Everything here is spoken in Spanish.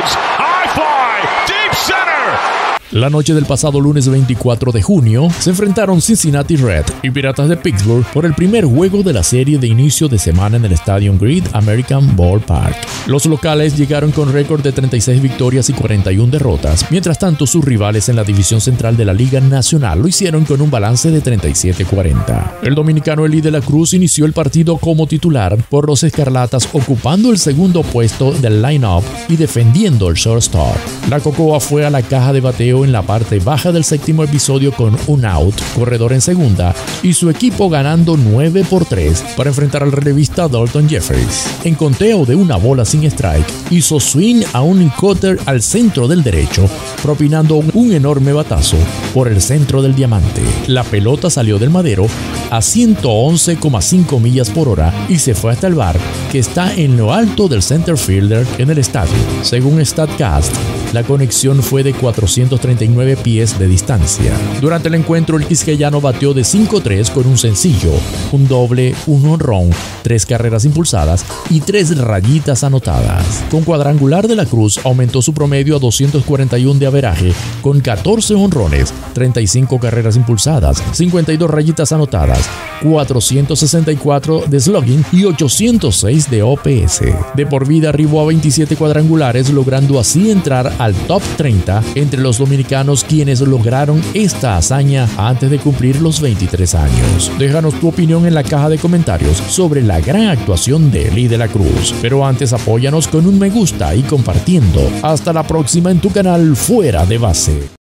throws. High fly, deep center. La noche del pasado lunes 24 de junio se enfrentaron Cincinnati Red y Piratas de Pittsburgh por el primer juego de la serie de inicio de semana en el Stadium Grid American Ballpark. Los locales llegaron con récord de 36 victorias y 41 derrotas, mientras tanto sus rivales en la división central de la Liga Nacional lo hicieron con un balance de 37-40. El dominicano Elí de la Cruz inició el partido como titular por los Escarlatas, ocupando el segundo puesto del line-up y defendiendo el shortstop. La Cocoa fue a la caja de bateo en la parte baja del séptimo episodio con un out, corredor en segunda y su equipo ganando 9-3 para enfrentar al relevista Dalton Jeffries. En conteo de una bola sin strike, hizo swing a un cutter al centro del derecho, propinando un enorme batazo por el centro del diamante. La pelota salió del madero a 111,5 millas por hora y se fue hasta el bar, que está en lo alto del center fielder en el estadio. Según StatCast, la conexión fue de 439 pies de distancia. Durante el encuentro, el quisqueyano bateó de 5-3 con un sencillo, un doble, un honrón, 3 carreras impulsadas y 3 rayitas anotadas. Con cuadrangular de la Cruz, aumentó su promedio a 241 de averaje, con 14 honrones, 35 carreras impulsadas, 52 rayitas anotadas, 464 de slugging y 806 de OPS. De por vida arribó a 27 cuadrangulares, logrando así entrar al top 30 entre los dominicanos quienes lograron esta hazaña antes de cumplir los 23 años. Déjanos tu opinión en la caja de comentarios sobre la gran actuación de Elí de la Cruz. Pero antes apóyanos con un me gusta y compartiendo. Hasta la próxima en tu canal Fuera de Base.